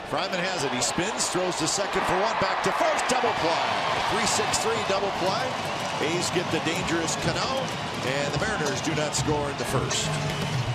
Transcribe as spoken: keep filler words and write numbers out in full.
Freiman has it. He spins, throws to second for one, back to first, double play. three six three double play. A's get the dangerous Cano, and the Mariners do not score in the first.